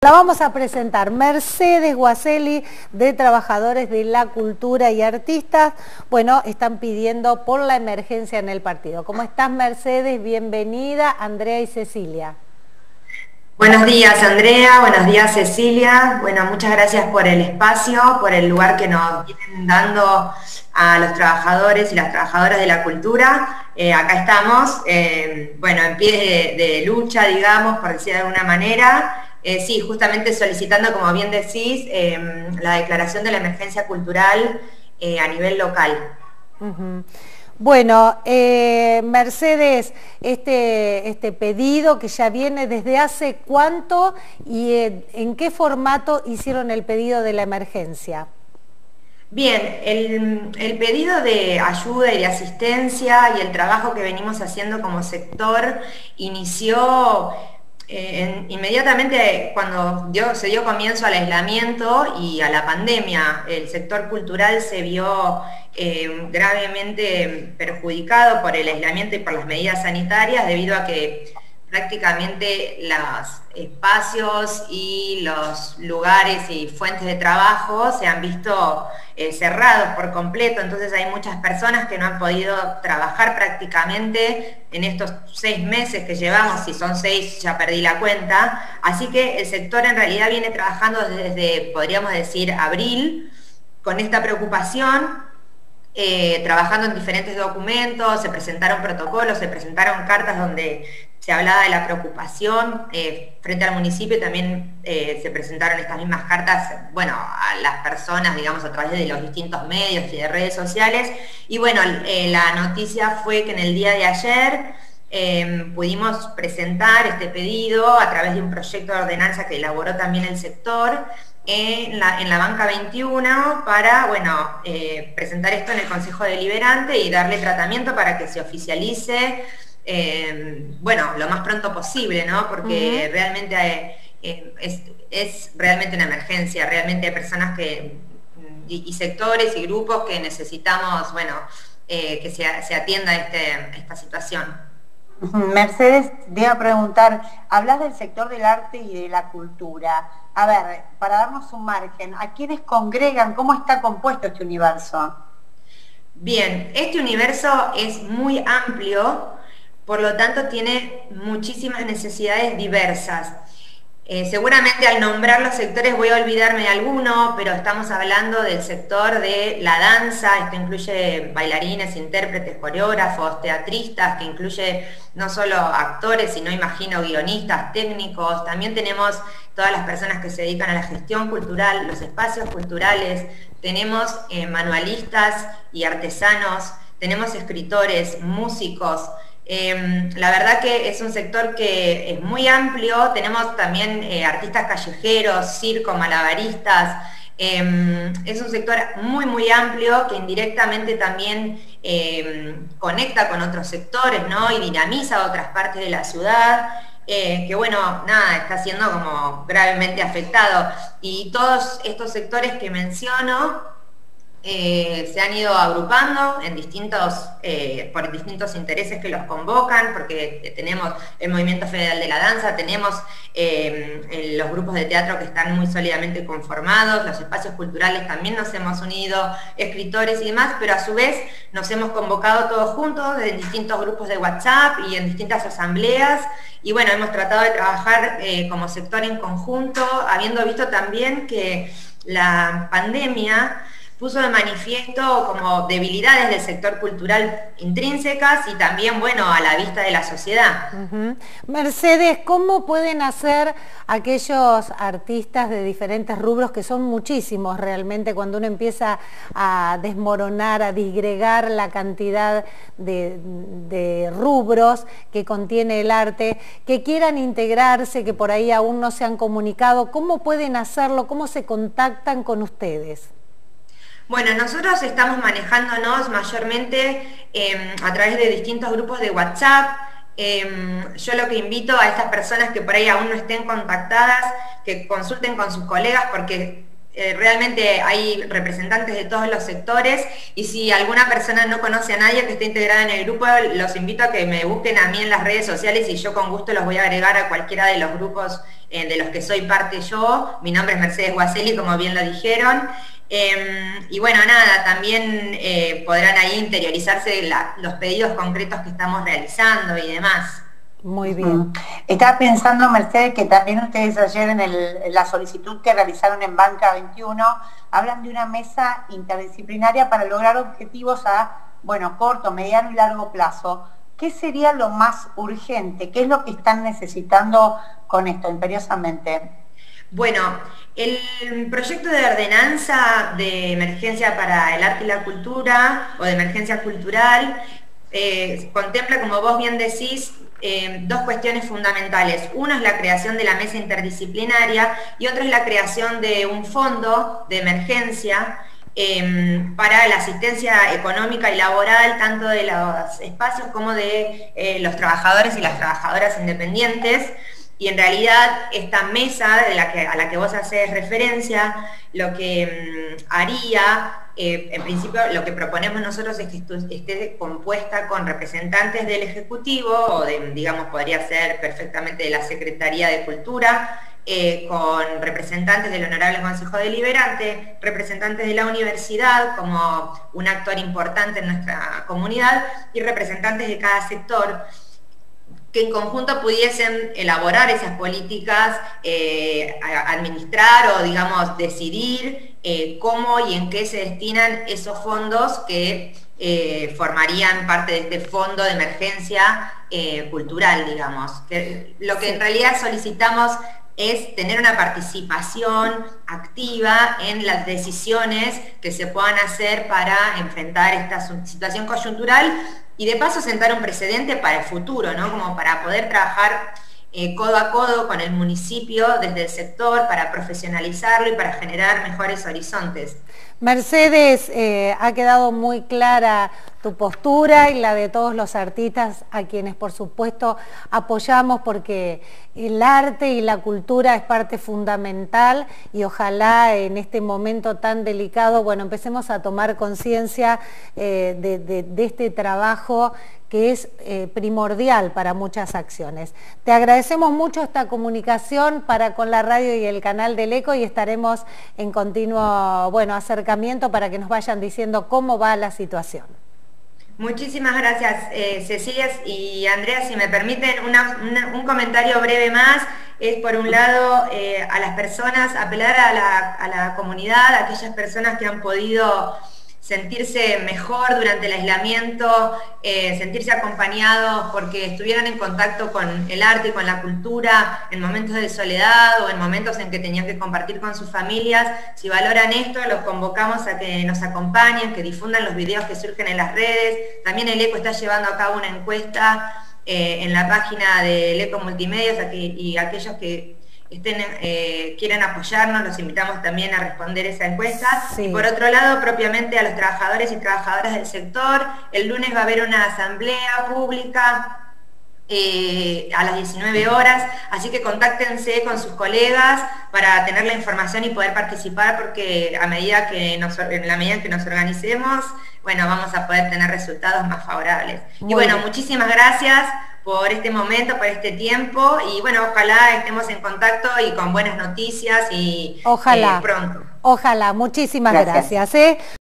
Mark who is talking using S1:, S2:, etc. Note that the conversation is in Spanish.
S1: La vamos a presentar Mercedes Guaselli, de Trabajadores de la Cultura y Artistas. Bueno, están pidiendo por la emergencia en el partido. ¿Cómo estás, Mercedes? Bienvenida, Andrea y Cecilia.
S2: Buenos días, Andrea. Buenos días, Cecilia. Bueno, muchas gracias por el espacio, por el lugar que nos vienen dando a los trabajadores y las trabajadoras de la cultura. Acá estamos, bueno, en pie de lucha, digamos, por decir de alguna manera. Sí, justamente solicitando, como bien decís, la declaración de la emergencia cultural a nivel local.
S1: Bueno, Mercedes, este pedido que ya viene desde hace cuánto y en qué formato hicieron el pedido de la emergencia.
S2: Bien, el pedido de ayuda y de asistencia y el trabajo que venimos haciendo como sector inició inmediatamente cuando se dio comienzo al aislamiento y a la pandemia. El sector cultural se vio gravemente perjudicado por el aislamiento y por las medidas sanitarias, debido a que prácticamente los espacios y los lugares y fuentes de trabajo se han visto cerrados por completo. Entonces hay muchas personas que no han podido trabajar prácticamente en estos 6 meses que llevamos. Si son 6 ya perdí la cuenta, así que el sector en realidad viene trabajando desde, podríamos decir, abril, con esta preocupación, trabajando en diferentes documentos. Se presentaron protocolos, se presentaron cartas donde se hablaba de la preocupación frente al municipio. También se presentaron estas mismas cartas, bueno, a las personas, digamos, a través de los distintos medios y de redes sociales. Y bueno, la noticia fue que en el día de ayer pudimos presentar este pedido a través de un proyecto de ordenanza que elaboró también el sector en la banca 21 para, bueno, presentar esto en el Consejo Deliberante y darle tratamiento para que se oficialice, bueno, lo más pronto posible, ¿no? Porque realmente es realmente una emergencia. Realmente hay personas y sectores y grupos que necesitamos, bueno, que se atienda esta situación.
S3: Mercedes, te iba a preguntar, hablas del sector del arte y de la cultura. A ver, para darnos un margen, ¿a quiénes congregan? ¿Cómo está compuesto este universo?
S2: Bien, este universo es muy amplio, por lo tanto tiene muchísimas necesidades diversas. Seguramente al nombrar los sectores voy a olvidarme de alguno, pero estamos hablando del sector de la danza. Esto incluye bailarines, intérpretes, coreógrafos, teatristas, que incluye no solo actores, sino, imagino, guionistas, técnicos. También tenemos todas las personas que se dedican a la gestión cultural, los espacios culturales. Tenemos manualistas y artesanos, tenemos escritores, músicos. La verdad que es un sector que es muy amplio. Tenemos también artistas callejeros, circo, malabaristas. Es un sector muy, muy amplio que indirectamente también conecta con otros sectores, ¿no? Y dinamiza otras partes de la ciudad. Que bueno, nada, está siendo como gravemente afectado. Y todos estos sectores que menciono se han ido agrupando en por distintos intereses que los convocan, porque tenemos el Movimiento Federal de la Danza, tenemos los grupos de teatro que están muy sólidamente conformados, los espacios culturales también nos hemos unido, escritores y demás, pero a su vez nos hemos convocado todos juntos en distintos grupos de WhatsApp y en distintas asambleas. Y bueno, hemos tratado de trabajar como sector en conjunto, habiendo visto también que la pandemia puso de manifiesto como debilidades del sector cultural intrínsecas y también, bueno, a la vista de la sociedad.
S1: Mercedes, ¿cómo pueden hacer aquellos artistas de diferentes rubros, que son muchísimos realmente, cuando uno empieza a desmoronar, a disgregar la cantidad de rubros que contiene el arte, que quieran integrarse, que por ahí aún no se han comunicado? ¿Cómo pueden hacerlo? ¿Cómo se contactan con ustedes?
S2: Bueno, nosotros estamos manejándonos mayormente a través de distintos grupos de WhatsApp. Yo lo que invito a estas personas que por ahí aún no estén contactadas, que consulten con sus colegas, porque realmente hay representantes de todos los sectores, y si alguna persona no conoce a nadie que esté integrada en el grupo, los invito a que me busquen a mí en las redes sociales y yo con gusto los voy a agregar a cualquiera de los grupos de los que soy parte yo. Mi nombre es Mercedes Guaselli, como bien lo dijeron. Y bueno, nada, también podrán ahí interiorizarse los pedidos concretos que estamos realizando y demás.
S1: Muy bien.
S3: Estaba pensando, Mercedes, que también ustedes ayer en la solicitud que realizaron en Banca 21, hablan de una mesa interdisciplinaria para lograr objetivos a, bueno, corto, mediano y largo plazo. ¿Qué sería lo más urgente? ¿Qué es lo que están necesitando con esto, imperiosamente?
S2: Bueno, el proyecto de ordenanza de emergencia para el arte y la cultura, o de emergencia cultural, contempla, como vos bien decís, dos cuestiones fundamentales. Uno es la creación de la mesa interdisciplinaria y otro es la creación de un fondo de emergencia para la asistencia económica y laboral, tanto de los espacios como de los trabajadores y las trabajadoras independientes. Y en realidad esta mesa a la que vos haces referencia, lo que haría, en principio lo que proponemos nosotros es que esté compuesta con representantes del Ejecutivo, o digamos, podría ser perfectamente de la Secretaría de Cultura, con representantes del Honorable Consejo Deliberante, representantes de la universidad como un actor importante en nuestra comunidad, y representantes de cada sector, que en conjunto pudiesen elaborar esas políticas, administrar o, digamos, decidir cómo y en qué se destinan esos fondos que formarían parte de este fondo de emergencia cultural, digamos. Lo que en realidad solicitamos es tener una participación activa en las decisiones que se puedan hacer para enfrentar esta situación coyuntural, y de paso sentar un precedente para el futuro, ¿no? Como para poder trabajar codo a codo con el municipio desde el sector para profesionalizarlo y para generar mejores horizontes.
S1: Mercedes, ha quedado muy clara tu postura y la de todos los artistas, a quienes por supuesto apoyamos, porque el arte y la cultura es parte fundamental, y ojalá en este momento tan delicado, bueno, empecemos a tomar conciencia de este trabajo que es primordial para muchas acciones. Te agradecemos mucho esta comunicación para con la radio y el canal del ECO, y estaremos en continuo, bueno, acercamiento para que nos vayan diciendo cómo va la situación.
S2: Muchísimas gracias, Cecilia y Andrea. Si me permiten un comentario breve más, es por un lado a las personas, apelar a la comunidad, a aquellas personas que han podido sentirse mejor durante el aislamiento, sentirse acompañados porque estuvieron en contacto con el arte y con la cultura en momentos de soledad o en momentos en que tenían que compartir con sus familias. Si valoran esto, los convocamos a que nos acompañen, que difundan los videos que surgen en las redes. También el ECO está llevando a cabo una encuesta en la página del ECO Multimedia, y aquellos que quieran apoyarnos, los invitamos también a responder esa encuesta. Sí. Y por otro lado, propiamente a los trabajadores y trabajadoras del sector, el lunes va a haber una asamblea pública a las 19 horas, así que contáctense con sus colegas para tener la información y poder participar, porque en la medida que nos organicemos, bueno, vamos a poder tener resultados más favorables. Y bueno, muchísimas gracias por este momento, por este tiempo, y bueno, ojalá estemos en contacto y con buenas noticias, y
S1: ojalá,
S2: pronto.
S1: Ojalá, muchísimas gracias.